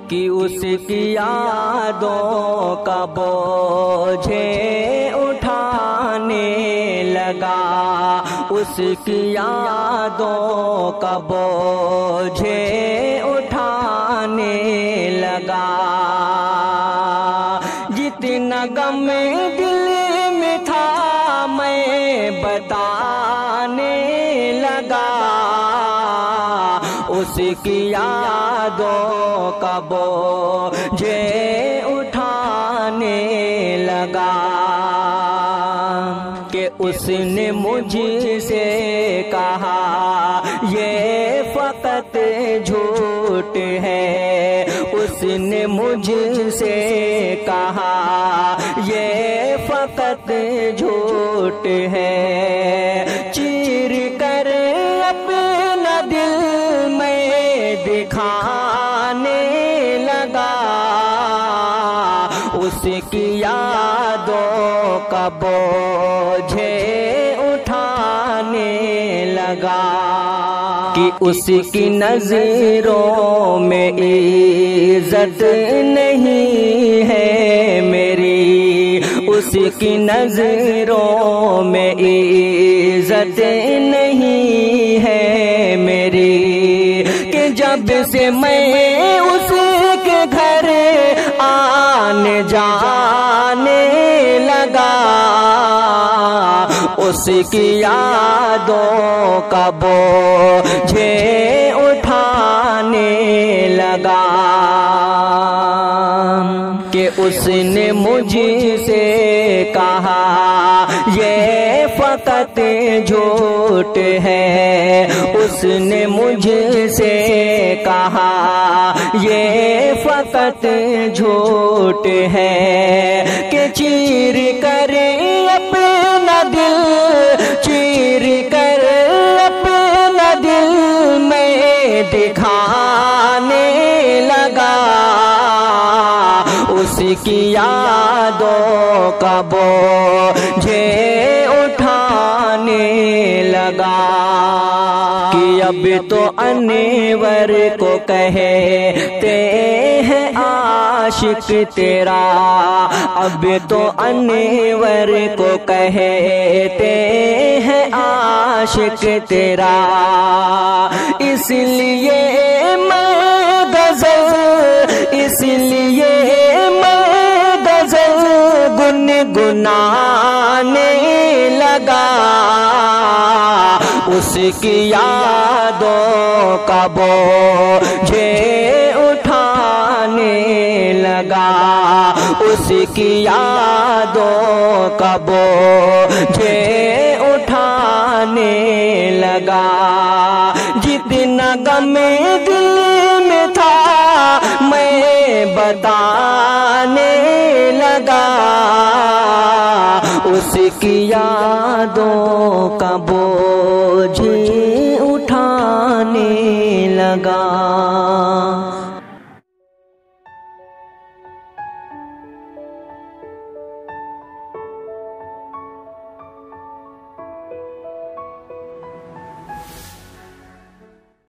کہ اس کی یادوں کا بوجھے اٹھانے لگا، اس کی یادوں کا بوجھے اٹھانے لگا۔ جتنا غم دل میں تھا میں بتانے لگا، اس کی یادوں کا بوجھے اٹھانے لگا۔ کہ اس نے مجھ سے کہا یہ فقط جھوٹ ہے، اس نے مجھ سے کہا یہ فقط جھوٹ ہے۔ چیر کر اپنا دل میں دکھانے لگا، اس کی یادوں کا بوجھے اٹھانے لگا۔ کہ اس کی نظروں میں عزت نہیں ہے میری، اس کی نظروں میں عزت نہیں ہے میری، کہ جب سے میں اس کے گھر آنے جانے لگا، اس کی یادوں کا بوجھے اٹھانے لگا۔ کہ اس نے مجھ سے کہا یہ فقط جھوٹ ہے، اس نے مجھ سے کہا یہ فقط جھوٹ ہے۔ کہ چیر کر اپنا دل، چیر کر اپنا دل میں دکھانے لگا، اس کی یادوں کا بوجھے اٹھانے لگا۔ کہ اب تو انور کو کہتے ہیں عاشق تیرا، اب تو انور کو کہتے ہیں عاشق تیرا، اس لیے میں غزل، اس لیے میں غزل گنگنانے لگا، اس کی یادوں کا بوجھے اٹھانے لگا، اس کی یادوں کا بوجھے اٹھانے لگا۔ جتنا غم دل میں تھا میں بتانے لگا، اس کی یادوں کا بوجھ